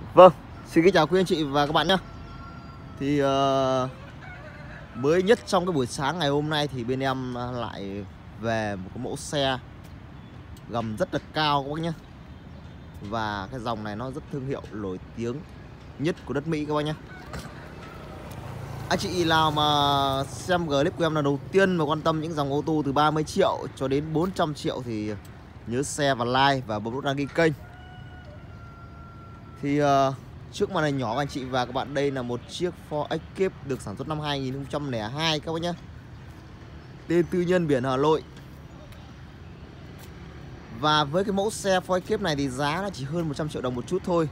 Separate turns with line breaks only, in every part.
Vâng, xin kính chào quý anh chị và các bạn nhé. Thì mới nhất trong cái buổi sáng ngày hôm nay thì bên em lại về một cái mẫu xe gầm rất là cao các bác nhé. Và cái dòng này nó rất thương hiệu nổi tiếng nhất của đất Mỹ các bác nhé. Anh chị nào mà xem clip của em là đầu tiên và quan tâm những dòng ô tô từ 30 triệu cho đến 400 triệu thì nhớ share và like và bấm nút đăng ký kênh. Thì trước màn hình nhỏ của anh chị và các bạn, đây là một chiếc Ford Escape được sản xuất năm 2002 các bác nhé. Tên tư nhân biển Hà Nội. Và với cái mẫu xe Ford Escape này thì giá nó chỉ hơn 100 triệu đồng một chút thôi.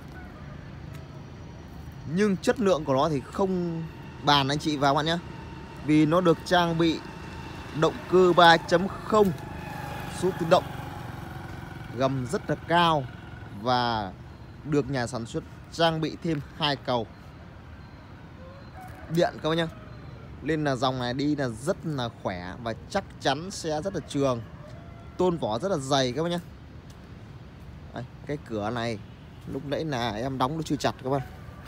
Nhưng chất lượng của nó thì không bàn anh chị và các bạn nhé. Vì nó được trang bị động cơ 3.0 số tự động, gầm rất là cao và được nhà sản xuất trang bị thêm 2 cầu điện các bác nhá. Nên là dòng này đi là rất là khỏe và chắc chắn sẽ rất là trường. Tôn vỏ rất là dày các bác nhá. Đây, cái cửa này lúc nãy là em đóng nó chưa chặt các bạn.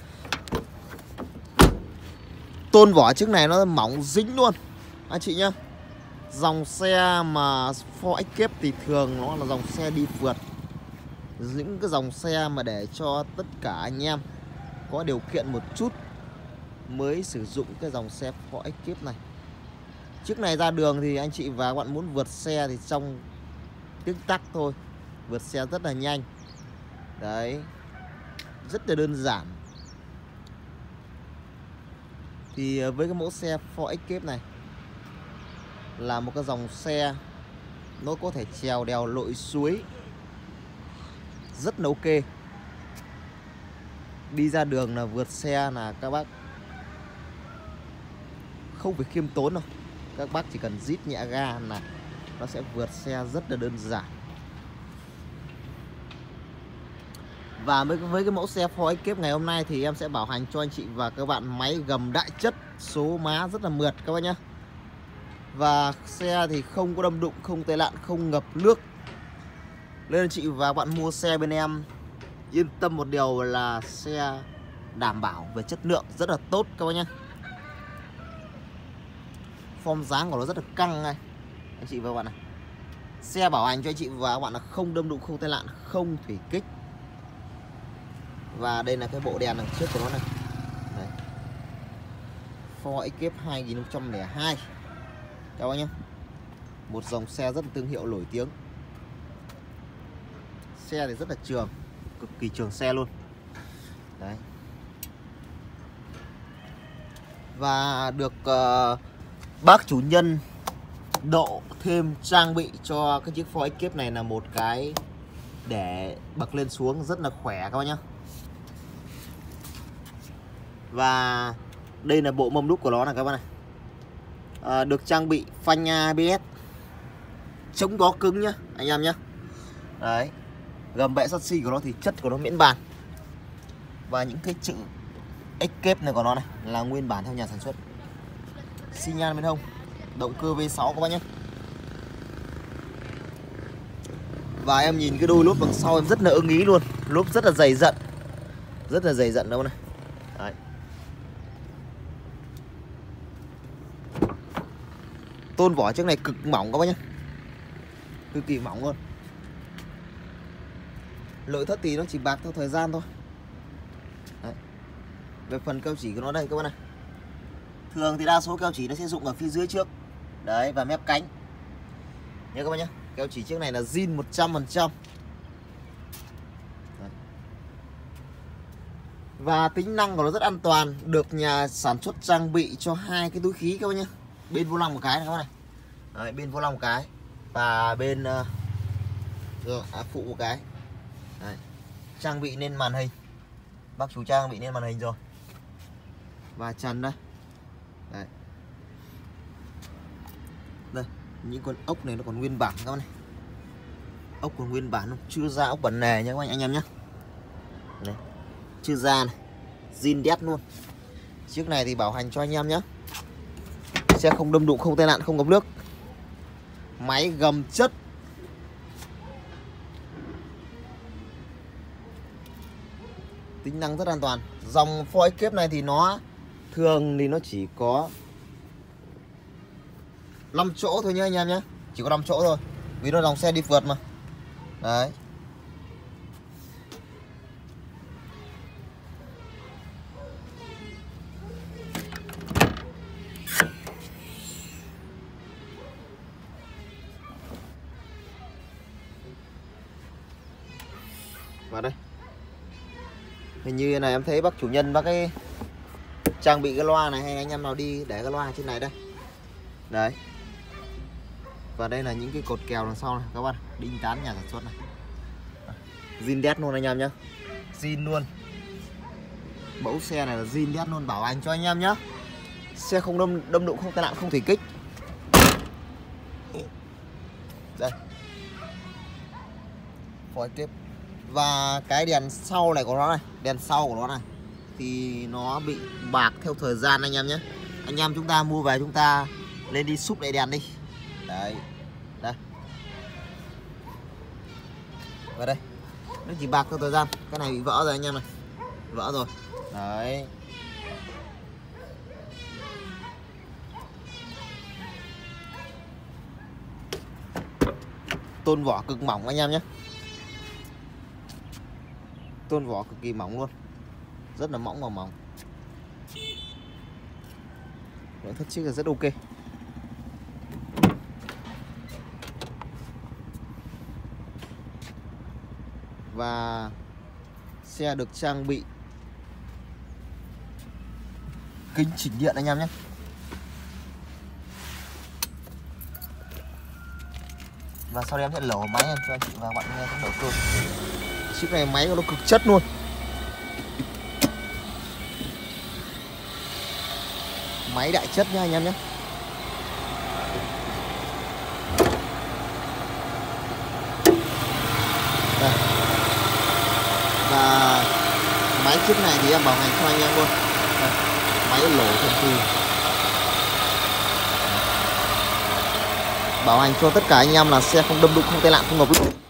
Tôn vỏ chiếc này nó mỏng dính luôn anh chị nhá. Dòng xe mà Ford Escape thì thường nó là dòng xe đi phượt, những cái dòng xe mà để cho tất cả anh em có điều kiện một chút mới sử dụng cái dòng xe Ford Escape này. Chiếc này ra đường thì anh chị và các bạn muốn vượt xe thì trong tích tắc thôi, vượt xe rất là nhanh. Đấy, rất là đơn giản. Thì với cái mẫu xe Ford Escape này là một cái dòng xe nó có thể trèo đèo lội suối rất là ok. Đi ra đường là vượt xe là các bác không phải khiêm tốn đâu. Các bác chỉ cần rít nhẹ ga là nó sẽ vượt xe rất là đơn giản. Và với cái mẫu xe Ford Escape ngày hôm nay thì em sẽ bảo hành cho anh chị và các bạn máy gầm đại chất, số má rất là mượt các bác nhé. Và xe thì không có đâm đụng, không tai nạn, không ngập nước. Nên anh chị và các bạn mua xe bên em yên tâm một điều là xe đảm bảo về chất lượng rất là tốt các bác nhé. Form dáng của nó rất là căng này anh chị và các bạn này. Xe bảo hành cho anh chị và các bạn là không đâm đụng, không tai nạn, không thủy kích. Và đây là cái bộ đèn đằng trước của nó này. Đấy. Ford Escape 2002 các bác nhé. Một dòng xe rất là thương hiệu nổi tiếng. Xe thì rất là trường, cực kỳ trường xe luôn. Đấy. Và được bác chủ nhân độ thêm trang bị cho cái chiếc Ford Escape này là một cái để bật lên xuống rất là khỏe các bác nhé. Và đây là bộ mâm đúc của nó này các bác này. Được trang bị phanh ABS, chống gió cứng nhá anh em nhé. Đấy. Gầm bệ chassis của nó thì chất của nó miễn bàn. Và những cái chữ Escape này của nó này là nguyên bản theo nhà sản xuất. Xi nhan bên hông, động cơ V6 các bác nhé. Và em nhìn cái đôi lốp đằng sau em rất là ưng ý luôn. Lốp rất là dày dặn, rất là dày dặn đâu này. Đấy. Tôn vỏ chiếc này cực mỏng các bác nhé, cực kỳ mỏng luôn. Nội thất thì nó chỉ bạc theo thời gian thôi. Đấy. Về phần keo chỉ của nó đây các bác này. Thường thì đa số keo chỉ nó sẽ dụng ở phía dưới trước. Đấy, và mép cánh. Nhớ các bác nhé, keo chỉ chiếc này là zin 100%. Đấy. Và tính năng của nó rất an toàn, được nhà sản xuất trang bị cho 2 cái túi khí các bác nhé. Bên vô lăng một cái này các bác này. Đấy, bên vô lăng một cái và bên phụ một cái. Đấy. Trang bị lên màn hình, bác chủ trang bị lên màn hình rồi. Và trần đây. Đấy. Đây, những con ốc này nó còn nguyên bản các bác này. Ốc còn nguyên bản không? Chưa ra ốc bản nề nha các anh em nhé. Đấy. Chưa ra này, zin đét luôn. Chiếc này thì bảo hành cho anh em nhé. Xe không đâm đụng, không tai nạn, không ngập nước. Máy gầm chất. Tính năng rất an toàn. Dòng Ford Escape này thì nó thường thì nó chỉ có 5 chỗ thôi nhá anh em nhé. Chỉ có 5 chỗ thôi. Vì nó dòng xe đi phượt mà. Đấy. Vào đây. Hình như này em thấy bác chủ nhân bác ấy trang bị cái loa này, hay anh em nào đi để cái loa trên này đây. Đấy. Và đây là những cái cột kèo đằng sau này các bạn, đinh tán nhà sản xuất này. Zin đét luôn anh em nhé. Zin luôn. Mẫu xe này là zin đét luôn, bảo hành cho anh em nhé. Xe không đâm đụng, không tai nạn, không thủy kích. Đây. Phối tiếp. Và cái đèn sau này của nó này, đèn sau của nó này thì nó bị bạc theo thời gian anh em nhé. Anh em chúng ta mua về chúng ta lên đi súp lại đèn đi. Đấy. Đây. Và đây. Nó chỉ bạc theo thời gian. Cái này bị vỡ rồi anh em này. Vỡ rồi. Đấy. Tôn vỏ cực mỏng anh em nhé. Tôn vỏ cực kỳ mỏng luôn. Rất là mỏng và mỏng. Nội thất chiếc là rất ok. Và xe được trang bị kính chỉnh điện anh em nhé. Và sau đây em sẽ lổ máy em cho anh chị và bạn nghe cái động cơ. Chiếc này máy của nó cực chất luôn. Máy đại chất nha anh em nhé. Đây. Và máy chiếc này thì em bảo hành cho anh em luôn. Đây. Máy lổ thần kỳ. Bảo hành cho tất cả anh em là xe không đâm đụng, không tai nạn, không ngập lụt.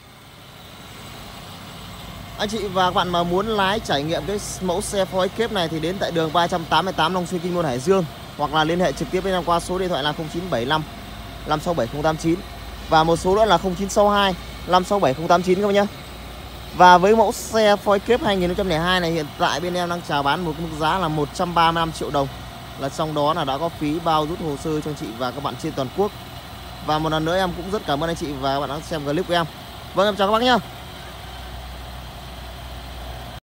Anh chị và các bạn mà muốn lái trải nghiệm cái mẫu xe Ford Escape này thì đến tại đường 388 Long Xuyên, Kinh Môn, Hải Dương, hoặc là liên hệ trực tiếp với em qua số điện thoại là 0975 567 089 và một số nữa là 0962 567 089 các bạn nhé. Và với mẫu xe Ford Escape 2002 này hiện tại bên em đang chào bán một mức giá là 135 triệu đồng, là trong đó là đã có phí bao rút hồ sơ cho anh chị và các bạn trên toàn quốc. Và một lần nữa em cũng rất cảm ơn anh chị và các bạn đã xem clip của em. Vâng, em chào các bác nhé.